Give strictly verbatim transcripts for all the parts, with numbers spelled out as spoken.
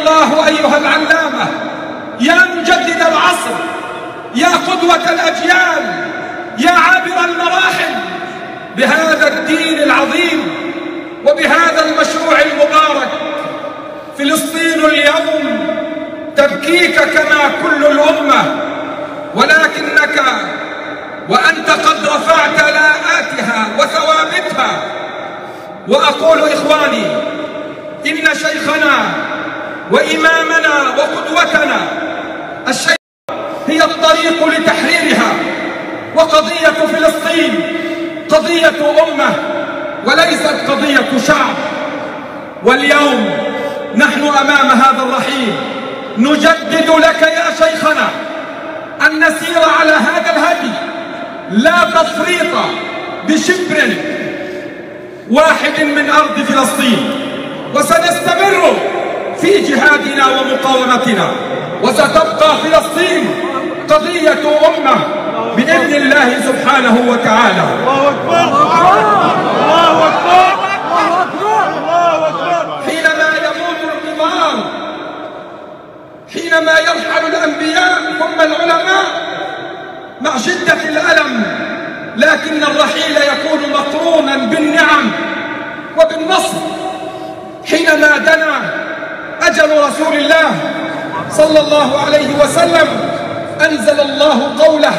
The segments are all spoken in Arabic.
الله أيها العلامة، يا مجدد العصر، يا قدوة الأجيال، يا عابر المراحل بهذا الدين العظيم وبهذا المشروع المبارك. فلسطين اليوم تبكيك كما كل الأمة، ولكنك وأنت قد رفعت لاءاتها وثوابتها. وأقول إخواني، إن شيخنا وإمامنا وقدوتنا الشيخ هي الطريق لتحريرها. وقضية فلسطين قضية أمة وليست قضية شعب. واليوم نحن أمام هذا الرحيل نجدد لك يا شيخنا أن نسير على هذا الهدي، لا تفريط بشبر واحد من أرض فلسطين، وسنستمر في جهادنا ومقاومتنا، وستبقى فلسطين قضية أمة بإذن الله سبحانه وتعالى. الله أكبر الله أكبر الله أكبر. حينما يموت الكبار، حينما يرحل الأنبياء ثم العلماء مع شدة الألم، لكن الرحيل يكون مقرونا بالنعم وبالنصر. حينما دنا أجل رسول الله صلى الله عليه وسلم أنزل الله قوله: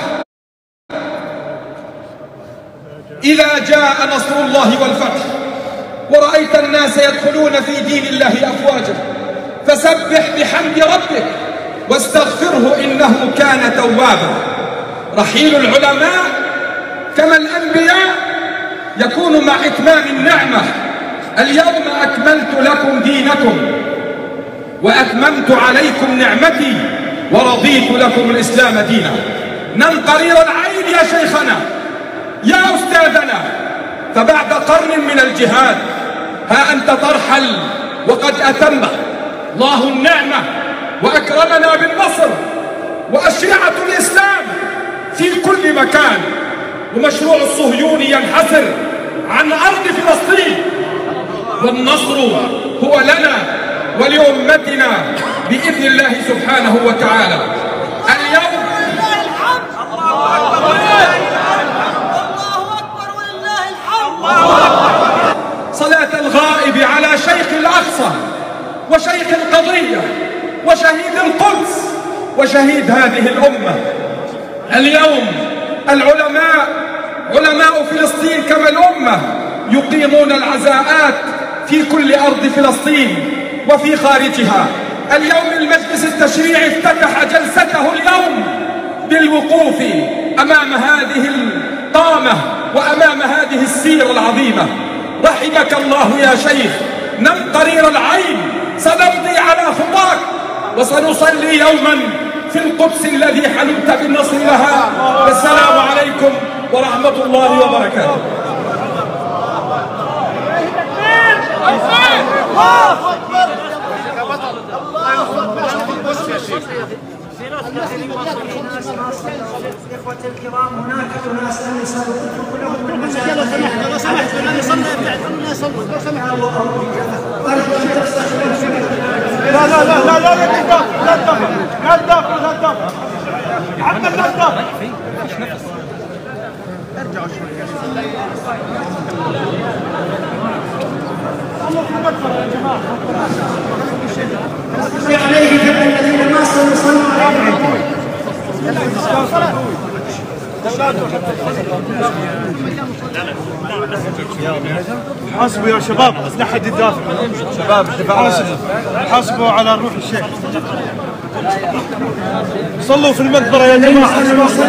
إذا جاء نصر الله والفتح ورأيت الناس يدخلون في دين الله أفواجا فسبح بحمد ربك واستغفره إنه كان توابا. رحيل العلماء كما الأنبياء يكون مع إتمام النعمة. اليوم أكملت لكم دينكم وأتممت عليكم نعمتي ورضيت لكم الإسلام دينا. نم قرير العين يا شيخنا يا أستاذنا، فبعد قرن من الجهاد ها أنت ترحل وقد أتم الله النعمة وأكرمنا بالنصر وأشرعة الإسلام في كل مكان، ومشروع الصهيوني ينحسر عن أرض فلسطين، والنصر هو لنا ولأمتنا بإذن الله سبحانه وتعالى. اليوم صلاة الغائب على شيخ الأقصى وشيخ القضية وشهيد القدس وشهيد هذه الأمة. اليوم العلماء علماء فلسطين كما الأمة يقيمون العزاءات في كل أرض فلسطين وفي خارجها. اليوم المجلس التشريعي افتتح جلسته اليوم بالوقوف أمام هذه القامة وأمام هذه السيرة العظيمة. رحمك الله يا شيخ، نم قرير العين، سنمضي على خطاك وسنصلي يوما في القدس الذي حلمت بالنصر لها. والسلام عليكم ورحمة الله وبركاته. في ناس كثيرين واصلين، ناس اخوتي الكرام، هناك اناس لم يصلوا كلهم من المساجد. لو سمحت لو سمحت من يصلي يبتعد، يصلي لو سمحت. لا لا لا لا لا لا تدافع لا تدافع لا تدافع لا تدافع محمد لا تدافع. ارجعوا شوي اللهم اكبر يا جماعه. عليه الذين ما صلوا عليه. حاسبوا يا شباب، لا حد يدافع. شباب حاسبوا حاسبوا على روح الشيخ. صلوا في المقبرة يا جماعة.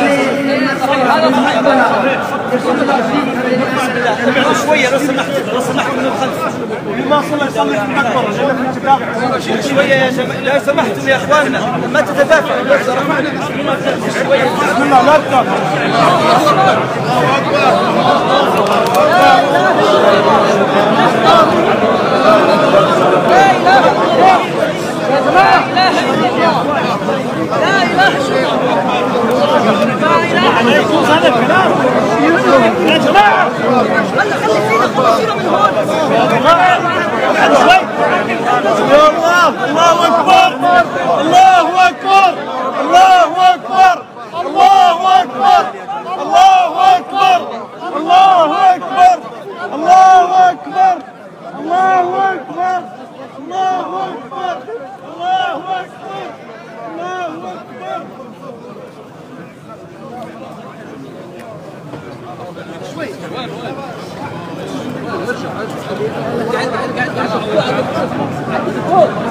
شوية لو سمحت لو سمحت من الخلف. اللي ما صلى يصلي في المقبرة لأنك تدافع. شوية يا شباب لو سمحتم يا اخواننا ما تتدافعوا لو سمحتم. شوية بسم الله لا تدافع. الله أكبر. لا إله إلا الله يا جماعة، لا إله إلا الله، لا إله إلا الله، لا إله إلا الله. هذا الكلام يا جماعة، خلي خلي فينا الطريق من هون يا الله. الله أكبر. قاعد قاعد قاعد